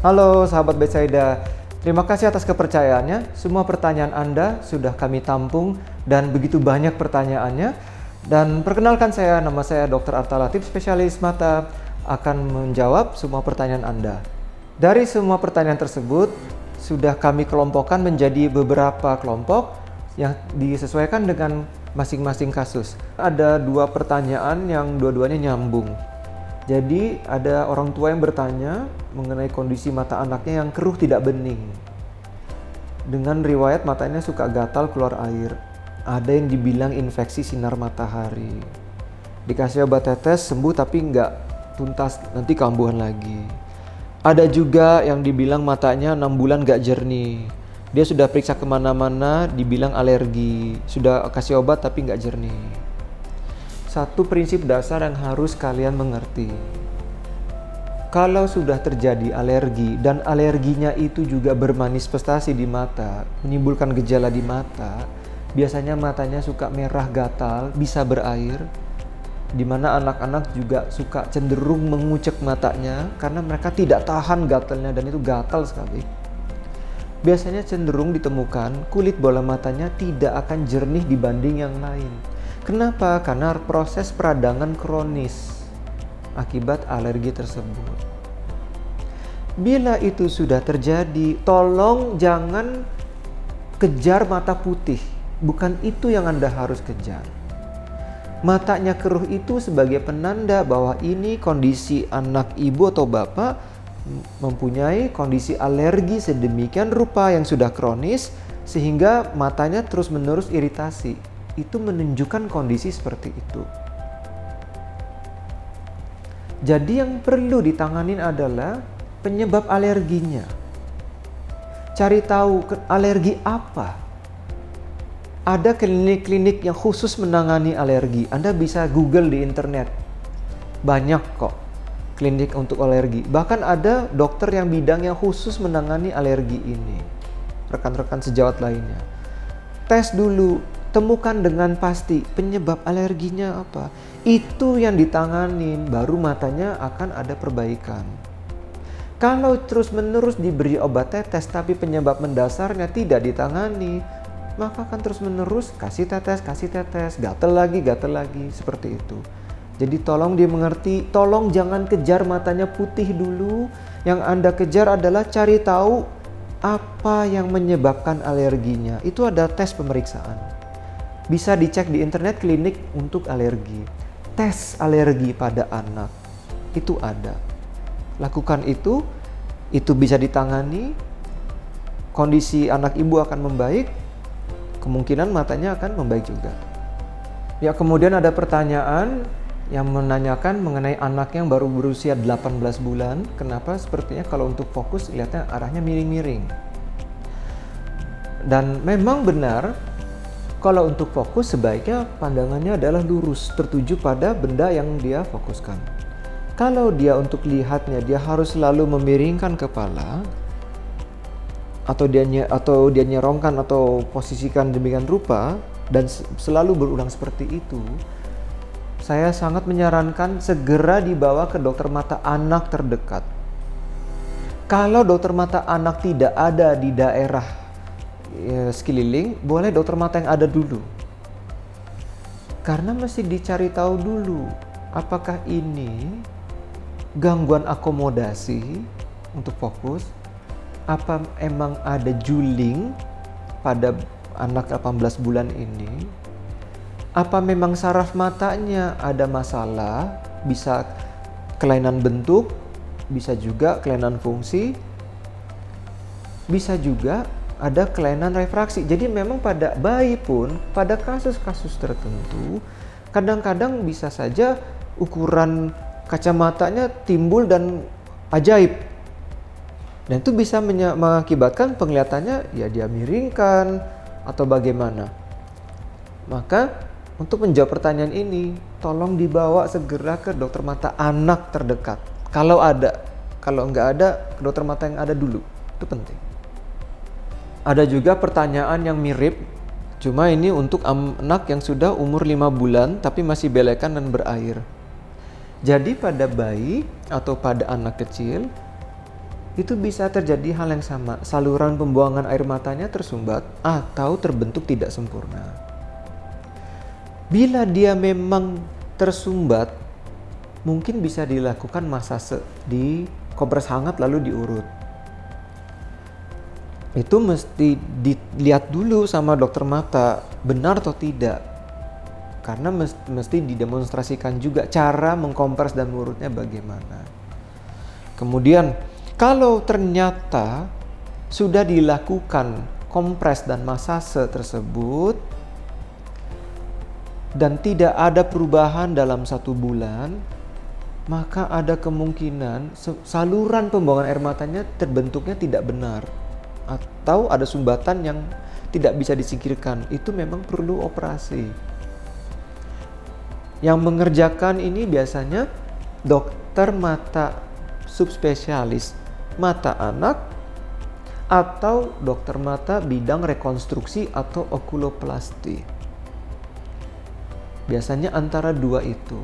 Halo sahabat Betsaida, terima kasih atas kepercayaannya. Semua pertanyaan Anda sudah kami tampung dan begitu banyak pertanyaannya. Dan perkenalkan nama saya Dr. Arta Latif, spesialis mata, akan menjawab semua pertanyaan Anda. Dari semua pertanyaan tersebut, sudah kami kelompokkan menjadi beberapa kelompok yang disesuaikan dengan masing-masing kasus. Ada 2 pertanyaan yang dua-duanya nyambung. Jadi ada orang tua yang bertanya mengenai kondisi mata anaknya yang keruh tidak bening. Dengan riwayat matanya suka gatal keluar air. Ada yang dibilang infeksi sinar matahari. Dikasih obat tetes sembuh tapi nggak tuntas, nanti kambuhan lagi. Ada juga yang dibilang matanya 6 bulan nggak jernih. Dia sudah periksa kemana-mana, dibilang alergi. Sudah kasih obat tapi nggak jernih. Satu prinsip dasar yang harus kalian mengerti. Kalau sudah terjadi alergi dan alerginya itu juga bermanifestasi di mata, menimbulkan gejala di mata, biasanya matanya suka merah gatal, bisa berair, di mana anak-anak juga suka cenderung mengucek matanya karena mereka tidak tahan gatalnya dan itu gatal sekali. Biasanya cenderung ditemukan kulit bola matanya tidak akan jernih dibanding yang lain. Kenapa? Karena proses peradangan kronis akibat alergi tersebut. Bila itu sudah terjadi, tolong jangan kejar mata putih. Bukan itu yang Anda harus kejar. Matanya keruh itu sebagai penanda bahwa ini kondisi anak ibu atau bapak mempunyai kondisi alergi sedemikian rupa yang sudah kronis sehingga matanya terus-menerus iritasi. Itu menunjukkan kondisi seperti itu. Jadi yang perlu ditanganin adalah penyebab alerginya. Cari tahu alergi apa. Ada klinik-klinik yang khusus menangani alergi. Anda bisa Google di internet. Banyak kok klinik untuk alergi. Bahkan ada dokter yang bidangnya khusus menangani alergi ini. Rekan-rekan sejawat lainnya. Tes dulu. Temukan dengan pasti penyebab alerginya apa. Itu yang ditanganin, baru matanya akan ada perbaikan. Kalau terus-menerus diberi obat tetes tapi penyebab mendasarnya tidak ditangani, maka akan terus-menerus kasih tetes, gatal lagi, seperti itu. Jadi tolong dimengerti, tolong jangan kejar matanya putih dulu. Yang Anda kejar adalah cari tahu apa yang menyebabkan alerginya. Itu ada tes pemeriksaan. Bisa dicek di internet klinik untuk alergi. Tes alergi pada anak itu ada. Lakukan itu bisa ditangani. Kondisi anak ibu akan membaik, kemungkinan matanya akan membaik juga. Ya, kemudian ada pertanyaan yang menanyakan mengenai anak yang baru berusia 18 bulan. Kenapa sepertinya kalau untuk fokus lihatnya arahnya miring-miring. Dan memang benar, kalau untuk fokus sebaiknya pandangannya adalah lurus, tertuju pada benda yang dia fokuskan. Kalau dia untuk lihatnya dia harus selalu memiringkan kepala atau dia nyerongkan atau posisikan demikian rupa dan selalu berulang seperti itu, saya sangat menyarankan segera dibawa ke dokter mata anak terdekat. Kalau dokter mata anak tidak ada di daerah sekeliling, boleh dokter mata yang ada dulu. Karena mesti dicari tahu dulu apakah ini gangguan akomodasi untuk fokus, apa emang ada juling pada anak 18 bulan ini, apa memang saraf matanya ada masalah, bisa kelainan bentuk, bisa juga kelainan fungsi, bisa juga ada kelainan refraksi. Jadi memang pada bayi pun pada kasus-kasus tertentu kadang-kadang bisa saja ukuran kacamatanya timbul dan ajaib. Dan itu bisa mengakibatkan penglihatannya ya dia miringkan atau bagaimana. Maka untuk menjawab pertanyaan ini, tolong dibawa segera ke dokter mata anak terdekat. Kalau ada, kalau nggak ada, ke dokter mata yang ada dulu. Itu penting. Ada juga pertanyaan yang mirip, cuma ini untuk anak yang sudah umur 5 bulan tapi masih belekan dan berair. Jadi pada bayi atau pada anak kecil, itu bisa terjadi hal yang sama. Saluran pembuangan air matanya tersumbat atau terbentuk tidak sempurna. Bila dia memang tersumbat, mungkin bisa dilakukan masase, di kompres hangat lalu diurut. Itu mesti dilihat dulu sama dokter mata, benar atau tidak. Karena mesti didemonstrasikan juga cara mengkompres dan mengurutnya bagaimana. Kemudian, kalau ternyata sudah dilakukan kompres dan masase tersebut dan tidak ada perubahan dalam 1 bulan, maka ada kemungkinan saluran pembuangan air matanya terbentuknya tidak benar atau ada sumbatan yang tidak bisa disingkirkan. Itu memang perlu operasi. Yang mengerjakan ini biasanya dokter mata subspesialis mata anak atau dokter mata bidang rekonstruksi atau okuloplasti. Biasanya antara 2 itu.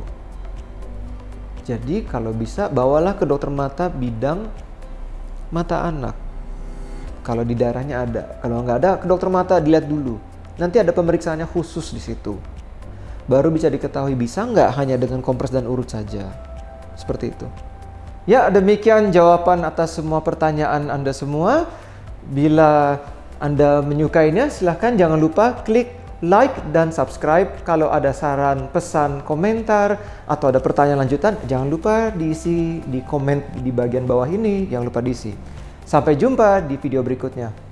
Jadi kalau bisa bawalah ke dokter mata bidang mata anak. Kalau di daerahnya ada. Kalau nggak ada, ke dokter mata dilihat dulu. Nanti ada pemeriksaannya khusus di situ. Baru bisa diketahui bisa nggak hanya dengan kompres dan urut saja. Seperti itu. Ya, demikian jawaban atas semua pertanyaan Anda semua. Bila Anda menyukainya, silahkan jangan lupa klik like dan subscribe. Kalau ada saran, pesan, komentar, atau ada pertanyaan lanjutan, jangan lupa diisi di komen di bagian bawah ini. Jangan lupa diisi. Sampai jumpa di video berikutnya.